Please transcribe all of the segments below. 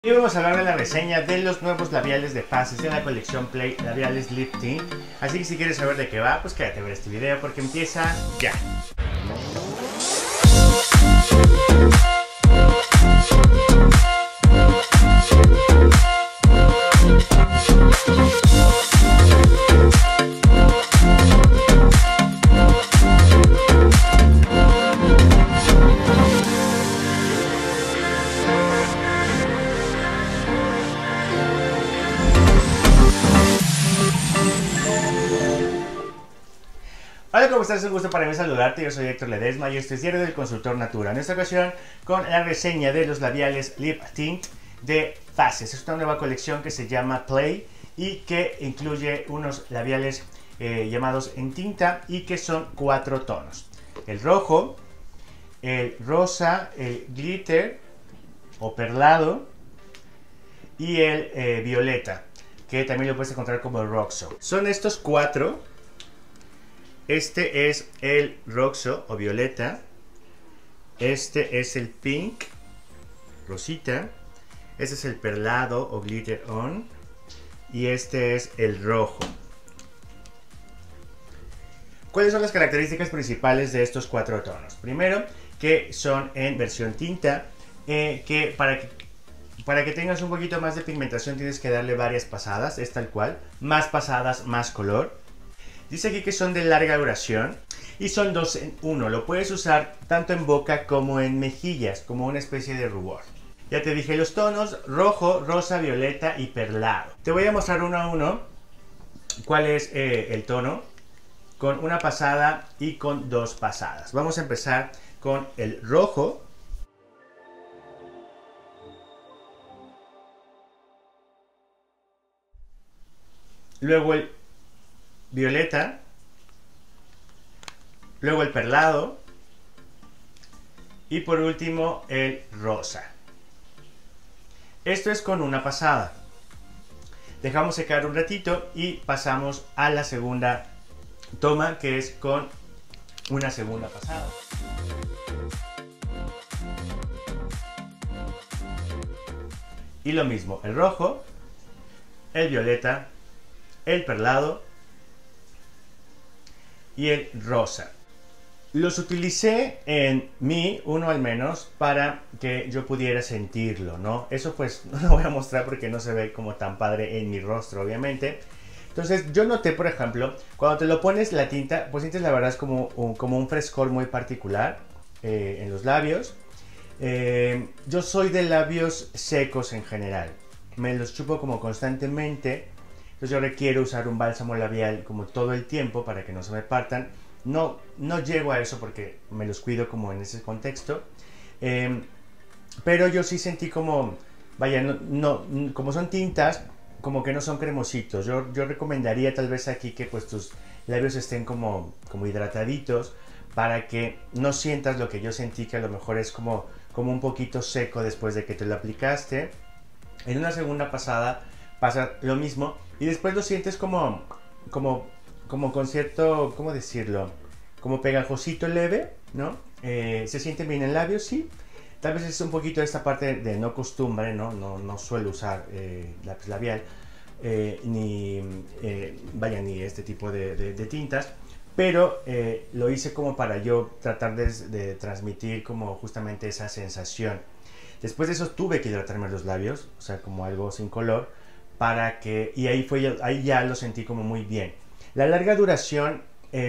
Hoy vamos a hablar de la reseña de los nuevos labiales de Faces de la colección Play Labiales Lip Tint. Así que si quieres saber de qué va, pues quédate a ver este video porque empieza ya. Hola, ¿cómo estás? Es un gusto para mí saludarte. Yo soy Héctor Ledesma y este es Diario del Consultor Natura. En esta ocasión con la reseña de los labiales Lip Tint de Faces. Es una nueva colección que se llama Play y que incluye unos labiales llamados en tinta y que son 4 tonos. El rojo, el rosa, el glitter o perlado y el violeta, que también lo puedes encontrar como Roxo. Son estos 4. Este es el Roxo o violeta. Este es el pink, rosita. Este es el perlado o glitter on. Y este es el rojo. ¿Cuáles son las características principales de estos 4 tonos? Primero, que son en versión tinta, que para que tengas un poquito más de pigmentación tienes que darle varias pasadas, es tal cual. Más pasadas, más color. Dice aquí que son de larga duración y son 2 en 1. Lo puedes usar tanto en boca como en mejillas, como una especie de rubor. Ya te dije los tonos: rojo, rosa, violeta y perlado. Te voy a mostrar uno a uno cuál es el tono, con una pasada y con 2 pasadas. Vamos a empezar con el rojo. Luego el violeta, luego el perlado y por último el rosa. Esto es con una pasada. Dejamos secar un ratito y pasamos a la segunda toma, que es con una segunda pasada. Y lo mismo, el rojo, el violeta, el perlado y el rosa. Los utilicé en mí, uno al menos, para que yo pudiera sentirlo, ¿no? Eso pues no lo voy a mostrar porque no se ve como tan padre en mi rostro, obviamente. Entonces yo noté, por ejemplo, cuando te lo pones la tinta, pues sientes, la verdad, es como un frescor muy particular en los labios. Yo soy de labios secos en general. Me los chupo como constantemente. Entonces yo requiero usar un bálsamo labial como todo el tiempo para que no se me partan. No llego a eso porque me los cuido como en ese contexto. Pero yo sí sentí como, vaya, como son tintas, como que no son cremositos. Yo recomendaría tal vez aquí que pues tus labios estén como hidrataditos, para que no sientas lo que yo sentí, que a lo mejor es como un poquito seco después de que te lo aplicaste. En una segunda pasada pasa lo mismo y después lo sientes como con cierto, ¿cómo decirlo? Como pegajosito leve, ¿no? Se siente bien en el labio, sí. Tal vez es un poquito esta parte de no costumbre, ¿no? No suelo usar lápiz labial, ni este tipo de tintas. Pero lo hice como para yo tratar de transmitir como justamente esa sensación. Después de eso tuve que hidratarme los labios, o sea, como algo sin color, para que, y ahí ya lo sentí como muy bien. La larga duración,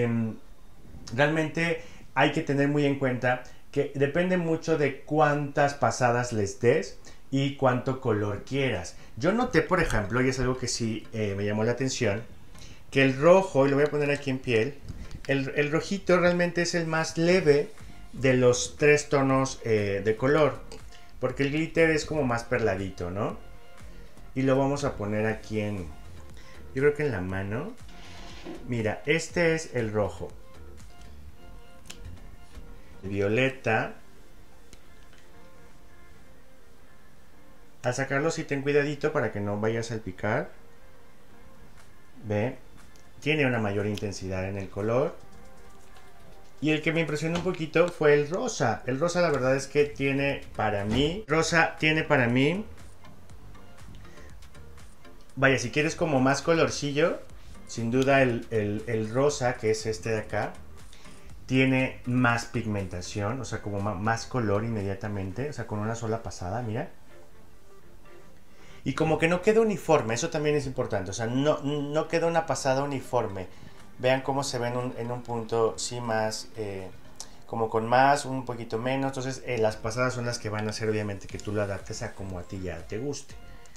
realmente hay que tener muy en cuenta que depende mucho de cuántas pasadas les des y cuánto color quieras. Yo noté, por ejemplo, y es algo que sí me llamó la atención, que el rojo, y lo voy a poner aquí en piel, el rojito realmente es el más leve de los 3 tonos de color, porque el glitter es como más perladito, ¿no? Y lo vamos a poner aquí yo creo que en la mano. Mira, este es el rojo. El violeta. Al sacarlo sí ten cuidadito para que no vaya a salpicar. Ve, tiene una mayor intensidad en el color. Y el que me impresionó un poquito fue el rosa. El rosa, la verdad es que tiene para mí vaya, si quieres como más colorcillo, sin duda el rosa, que es este de acá, tiene más pigmentación, o sea, como más color inmediatamente, o sea, con una sola pasada, mira. Y como que no queda uniforme, eso también es importante, o sea, no queda una pasada uniforme. Vean cómo se ven en un punto, sí, más, como con más, un poquito menos. Entonces, las pasadas son las que van a hacer, obviamente, que tú lo adaptes a como a ti ya te guste.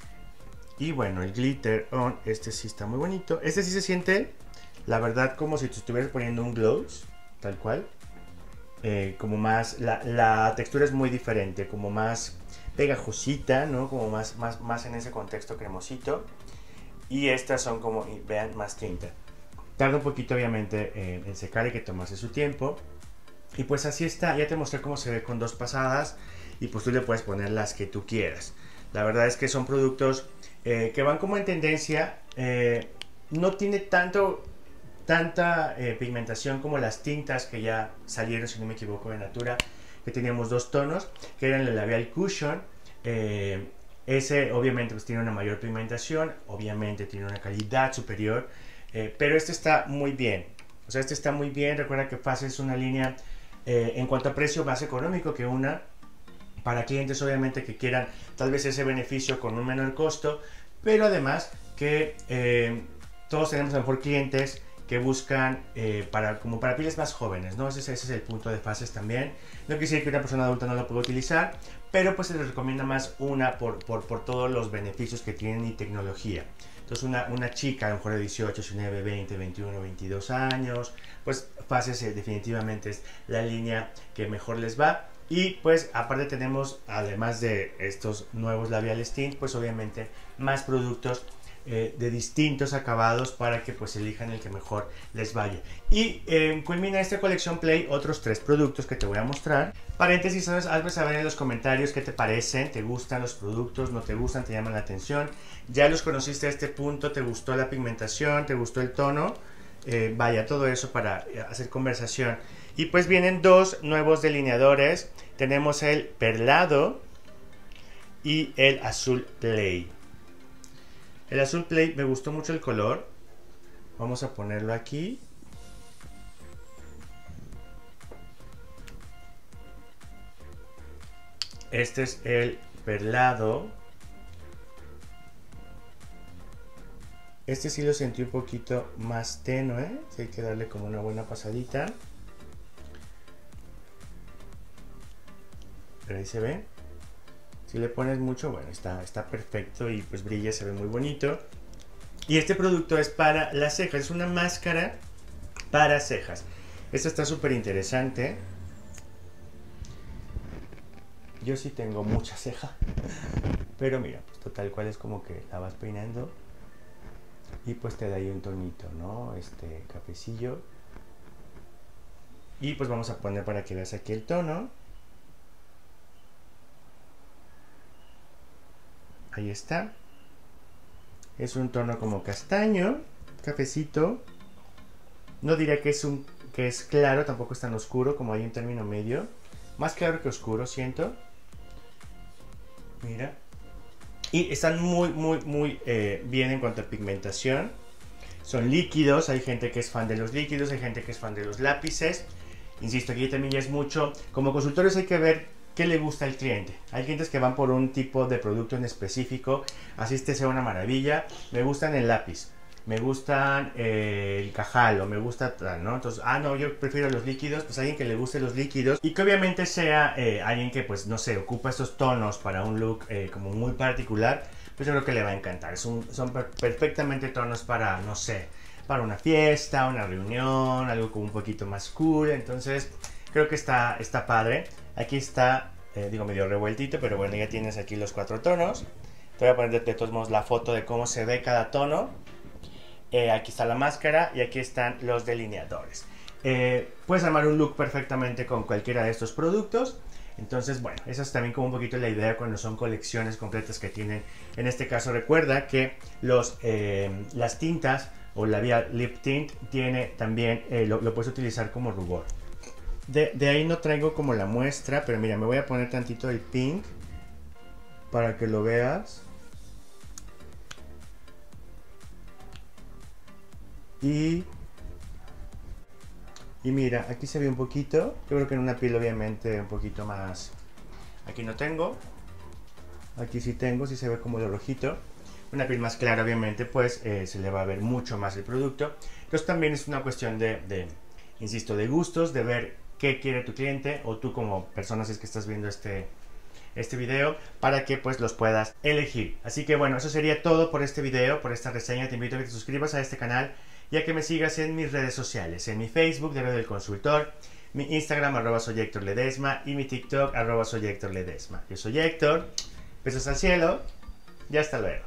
Y bueno, el glitter on, este sí está muy bonito. Este sí se siente, la verdad, como si te estuvieras poniendo un gloss, tal cual. Como más, la textura es muy diferente, como más pegajosita, ¿no? Como más en ese contexto cremosito. Y estas son como, vean, más tinta. Tarda un poquito, obviamente, en secar y que tomase su tiempo. Y pues así está, ya te mostré cómo se ve con 2 pasadas. Y pues tú le puedes poner las que tú quieras. La verdad es que son productos que van como en tendencia. No tiene tanta pigmentación como las tintas que ya salieron, si no me equivoco, de Natura, que teníamos 2 tonos, que eran el Labial Cushion. Ese obviamente pues tiene una mayor pigmentación, obviamente tiene una calidad superior, pero este está muy bien. O sea, este está muy bien. Recuerda que Face es una línea en cuanto a precio más económico que una, para clientes obviamente que quieran tal vez ese beneficio con un menor costo, pero además que todos tenemos a lo mejor clientes que buscan como para pieles más jóvenes, ¿no? Ese es el punto de Faces también. No quiere decir que una persona adulta no lo pueda utilizar, pero pues se les recomienda más una por todos los beneficios que tienen y tecnología. Entonces una chica a lo mejor de 18, 19, 20, 21, 22 años, pues Faces definitivamente es la línea que mejor les va. Y pues aparte tenemos, además de estos nuevos labiales tint, pues obviamente más productos de distintos acabados para que pues elijan el que mejor les vaya. Y culmina esta colección Play otros 3 productos que te voy a mostrar. Paréntesis, hazme saber en los comentarios qué te parecen, te gustan los productos, no te gustan, te llaman la atención, ya los conociste a este punto, te gustó la pigmentación, te gustó el tono, vaya, todo eso para hacer conversación. Y pues vienen 2 nuevos delineadores, tenemos el perlado y el azul Play. El azul Play me gustó mucho el color. Vamos a ponerlo aquí. Este es el perlado. Este sí lo sentí un poquito más tenue. Sí, hay que darle como una buena pasadita. Pero ahí se ve. Si le pones mucho, bueno, está perfecto y pues brilla, se ve muy bonito. Y este producto es para las cejas, es una máscara para cejas. Esta está súper interesante. Yo sí tengo mucha ceja, pero mira, pues total cual es como que la vas peinando y pues te da ahí un tonito, ¿no? Este cafecillo. Y pues vamos a poner para que veas aquí el tono. Ahí está. Es un tono como castaño, cafecito. No diría que es claro, tampoco es tan oscuro, como hay un término medio. Más claro que oscuro, siento. Mira. Y están muy bien en cuanto a pigmentación. Son líquidos, hay gente que es fan de los líquidos, hay gente que es fan de los lápices. Insisto, aquí también ya es mucho. Como consultores hay que ver qué le gusta al cliente. Hay clientes que van por un tipo de producto en específico, así este sea una maravilla. Me gustan el lápiz, me gustan el cajal o me gusta tal, ¿no? Entonces, no, yo prefiero los líquidos. Pues alguien que le guste los líquidos y que obviamente sea alguien que pues no sé, ocupa estos tonos para un look como muy particular, pues yo creo que le va a encantar. Son perfectamente tonos para, no sé, para una fiesta, una reunión, algo como un poquito más cool. Entonces creo que está padre. Aquí está, digo medio revueltito, pero bueno, ya tienes aquí los 4 tonos. Te voy a poner de todos modos la foto de cómo se ve cada tono. Aquí está la máscara y aquí están los delineadores. Puedes armar un look perfectamente con cualquiera de estos productos. Entonces, bueno, esa es también como un poquito la idea cuando son colecciones completas que tienen. En este caso, recuerda que las tintas o labial lip tint tiene también, lo puedes utilizar como rubor. De ahí no traigo como la muestra, pero mira, me voy a poner tantito el pink para que lo veas. Y mira, aquí se ve un poquito. Yo creo que en una piel obviamente un poquito más. Aquí no tengo. Aquí sí tengo, sí se ve como de rojito. Una piel más clara obviamente pues se le va a ver mucho más el producto. Entonces también es una cuestión insisto, de gustos, de ver qué quiere tu cliente o tú como persona si es que estás viendo este video, para que pues los puedas elegir. Así que bueno, eso sería todo por este video, por esta reseña. Te invito a que te suscribas a este canal y a que me sigas en mis redes sociales, en mi Facebook, Diario del Consultor, mi Instagram, @soy Héctor Ledesma, y mi TikTok, @soy Héctor Ledesma. Yo soy Héctor, besos al cielo y hasta luego.